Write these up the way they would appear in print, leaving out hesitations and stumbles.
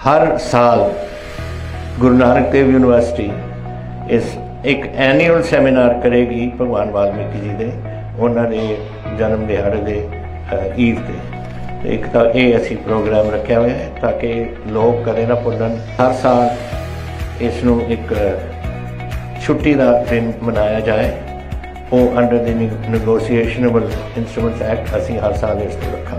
हर साल गुरु नानक देव यूनिवर्सिटी इस एक एनुअल सैमीनार करेगी भगवान वाल्मीकि जी के उन्होंने जन्म दिहाड़े के ईद के। एक तो ये असी प्रोग्राम रखा हुआ है ताकि लोग कदे ना भुलन। हर साल इसनों एक छुट्टी का दिन मनाया जाए। वो under the negotiable instruments act असी हर साल इसको रखा।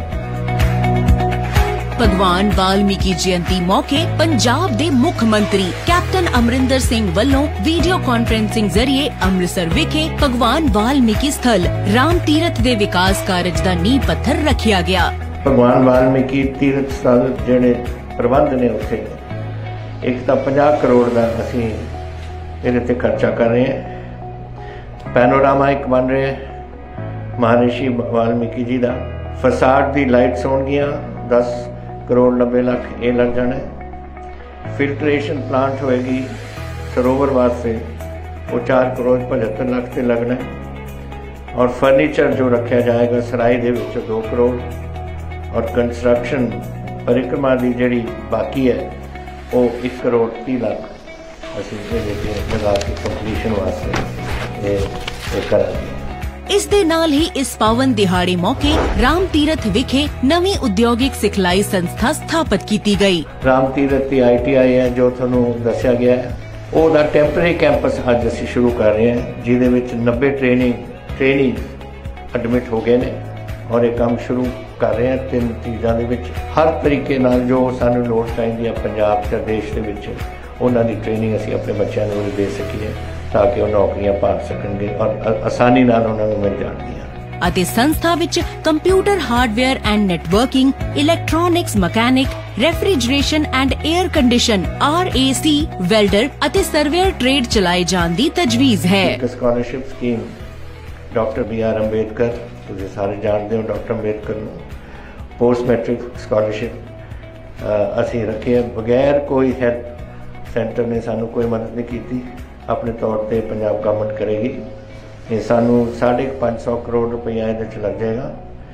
भगवान वाल्मीकि जयंती मौके पंजाब दे मुख मंत्री कैप्टन अमरिंदर सिंह वल्लों वीडियो कॉन्फ्रेंसिंग जरिए अमृतसर विखे भगवान वाल्मीकि स्थल राम तीरथ दे विकास कारज दा नींह पत्थर रखिया गया। भगवान वाल्मीकि तीरथ स्थल जिहड़े प्रबंध ने उत्थे एक तो 50 करोड़ का असी इहदे ते खर्चा कर रहे हैं। पैनोरामा एक बन रहा है महर्षि वाल्मीकि जी का। फसाड की लाइट्स होणगियां 10 करोड़ 90 लाख ये लग जाना है। फिल्ट्रेशन प्लांट होएगी सरोवर वास्ते वो 4 करोड़ 75 लाख से लगना है। और फर्नीचर जो रखा जाएगा सराय दे विच 2 करोड़। और कंस्ट्रक्शन परिक्रमा की जिहड़ी बाकी है वो 1 करोड़ 30 लाख असीं लगा के कंप्लीशन वास्ते ये करांगे। इस दे नाल ही इस पावन दिहाड़े मौके राम तीरथ विखे नवी उद्योगिक सिखलाई संस्था स्थापित की गई। राम तीरथ की ITI है जो थोनों दस्या गया है वो टैंपरेरी कैंपस अज असीं शुरू कर रहे हैं जिहदे विच 90 ट्रेनिंग एडमिट हो गए ने और ये काम शुरू कर रहे हैं। 3 चीज़ों के विच हर तरीके नाल जो सानूं लोड़ चाहीदी है पंजाब ते देश दे विच उन्हां दी ट्रेनिंग असीं अपने बच्चों को दे सकीए ताकि वो नौकरियां पा सकणगे और आसानी नाल उन्हां नूं मिल जाणगियां। ਅਤੇ ਸੰਸਥਾ ਵਿੱਚ computer hardware and networking, electronics mechanic, refrigeration and air condition RAC, welder ਅਤੇ ਸਰਵੇਅਰ ਟ੍ਰੇਡ ਚਲਾਏ ਜਾਣ ਦੀ ਤਜਵੀਜ਼ ਹੈ। ਇੱਕ scholarship scheme doctor BR Ambedkar ਤੁਸੀਂ ਸਾਰੇ ਜਾਣਦੇ ਹੋ ਡਾਕਟਰ ਅੰਬੇਦਕਰ ਨੂੰ ਪੋਸਟ ਮੈਟ੍ਰਿਕ ਸਕਾਲਰਸ਼ਿਪ ਅਸੀਂ ਰੱਖੀ ਹੈ। ਬਗੈਰ ਕੋਈ ਹੈਲਪ ਸੈਂਟਰ ने सानू कोई मदद नहीं की। अपने तौर पर पंजाब गवर्नमेंट करेगी। ये सानू 550 करोड़ रुपया ये लग जाएगा।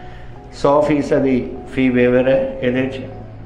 100% फी वेवर है ये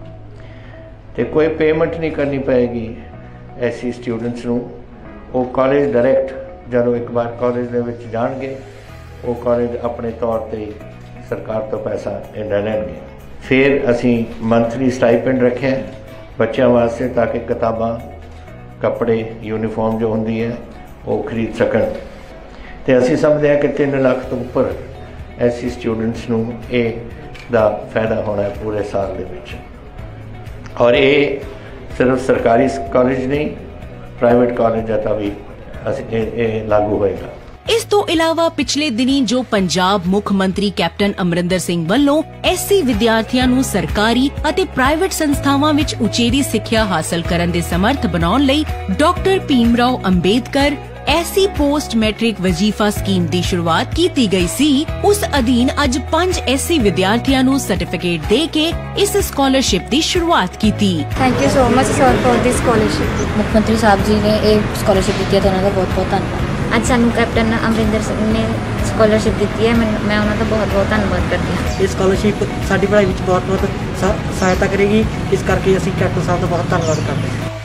तो कोई पेमेंट नहीं करनी पेगी ऐसी स्टूडेंट्स नूं। वो कॉलेज डायरैक्ट जदों एक बार कॉलेज दे विच जाणगे वो कॉलेज अपने तौर पर सरकार तो पैसा ले लैणगे। फिर असी मंथली स्टाइपेंड रखे बच्चों वास्ते ताकि किताबां कपड़े यूनीफॉर्म जो होंगी है वो खरीद सकन। तो असी समझते हैं कि 3 लाख तो उपर ऐसी स्टूडेंट्स नूं ये दा फायदा होना है पूरे साल दे विच। और ये सिर्फ सरकारी कॉलेज नहीं प्राइवेट कॉलेज का भी लागू होएगा। इस तो इलावा पिछले दिनी जो पंजाब मुख मंत्री कैप्टन अमरिंदर सिंह वल्लों SC विद्यार्थियों नूं सरकारी ਅਤੇ ਪ੍ਰਾਈਵੇਟ ਸੰਸਥਾਵਾਂ ਵਿੱਚ ਉਚੇਰੀ ਸਿੱਖਿਆ ਹਾਸਲ ਕਰਨ ਦੇ ਸਮਰਥ ਬਣਾਉਣ ਲਈ doctor Bhimrao Ambedkar SC post matric वजीफा स्कीम की शुरुआत की गई सी। उस अधीन अज 5 SC विद्यार्थियों नूं सर्टिफिकेट दे के इस स्कॉलरशिप की शुरुआत की थी। Thank you so much sir for this scholarship. मुख्यमंत्री साहब जी ने एक स्कॉलरशिप दी है तो उन्होंने बहुत बहुत धन्यवाद। आज सानू कैप्टन अमरिंदर सिंह ने स्कॉलरशिप दी है मैं उन्होंने बहुत बहुत धन्यवाद करती हूँ। ये स्कॉलरशिप साडी पढ़ाई में बहुत बहुत सहायता करेगी इस करके असीं कैप्टन साहब का बहुत धन्यवाद करते हैं।